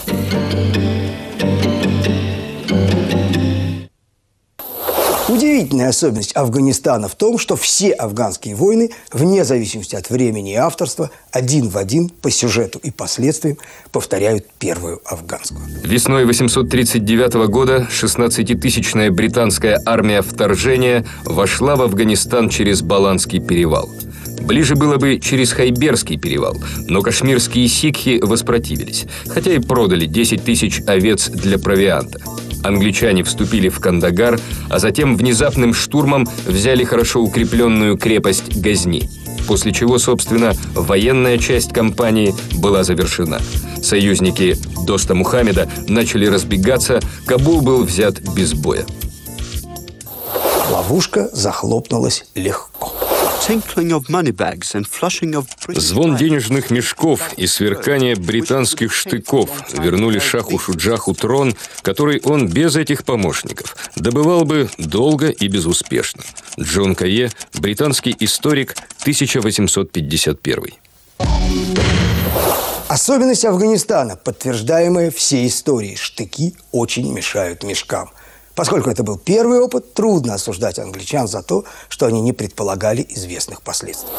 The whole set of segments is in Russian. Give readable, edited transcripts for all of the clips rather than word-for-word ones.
Удивительная особенность Афганистана в том, что все афганские войны, вне зависимости от времени и авторства, один в один по сюжету и последствиям повторяют первую афганскую. Весной 839 года 16-тысячная британская армия вторжения вошла в Афганистан через Баланский перевал. Ближе было бы через Хайберский перевал, но кашмирские сикхи воспротивились, хотя и продали 10 тысяч овец для провианта. Англичане вступили в Кандагар, а затем внезапным штурмом взяли хорошо укрепленную крепость Газни, после чего, собственно, военная часть кампании была завершена. Союзники Доста Мухаммеда начали разбегаться, Кабул был взят без боя. Ловушка захлопнулась легко. Звон денежных мешков и сверкание британских штыков вернули шаху Шуджаху трон, который он без этих помощников добывал бы долго и безуспешно. Джон Кае, британский историк, 1851. Особенность Афганистана, подтверждаемая всей историей: штыки очень мешают мешкам. Поскольку это был первый опыт, трудно осуждать англичан за то, что они не предполагали известных последствий.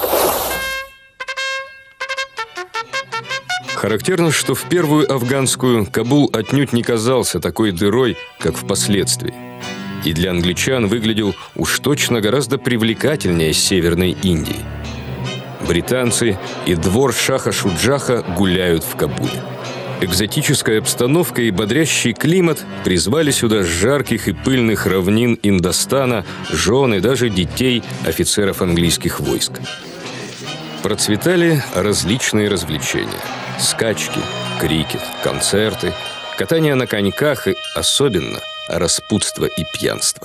Характерно, что в первую афганскую Кабул отнюдь не казался такой дырой, как впоследствии. И для англичан выглядел уж точно гораздо привлекательнее Северной Индии. Британцы и двор шаха Шуджаха гуляют в Кабуле. Экзотическая обстановка и бодрящий климат призвали сюда с жарких и пыльных равнин Индостана жен и даже детей офицеров английских войск. Процветали различные развлечения: скачки, крикет, концерты, катание на коньках и, особенно, распутство и пьянство.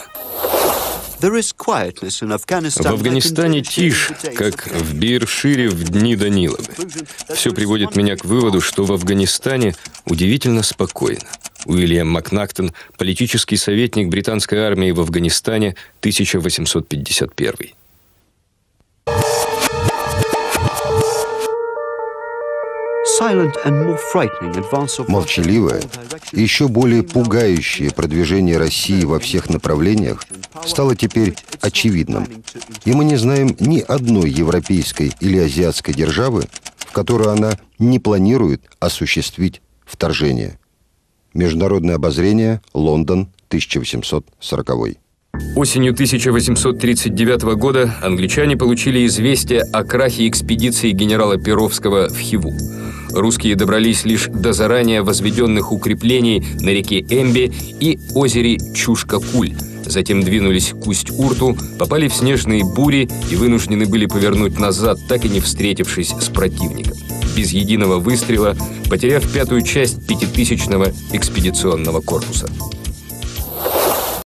В Афганистане тишь, как в Бейр-Шире в дни Даниловы. Все приводит меня к выводу, что в Афганистане удивительно спокойно. Уильям Макнактон, политический советник британской армии в Афганистане, 1851. Молчаливое и еще более пугающее продвижение России во всех направлениях стало теперь очевидным. И мы не знаем ни одной европейской или азиатской державы, в которую она не планирует осуществить вторжение. Международное обозрение, Лондон, 1840. Осенью 1839 года англичане получили известие о крахе экспедиции генерала Перовского в Хиву. Русские добрались лишь до заранее возведенных укреплений на реке Эмби и озере Чушка-Куль. Затем двинулись к Усть-Урту, попали в снежные бури и вынуждены были повернуть назад, так и не встретившись с противником. Без единого выстрела, потеряв 5-ю часть 5000-го экспедиционного корпуса.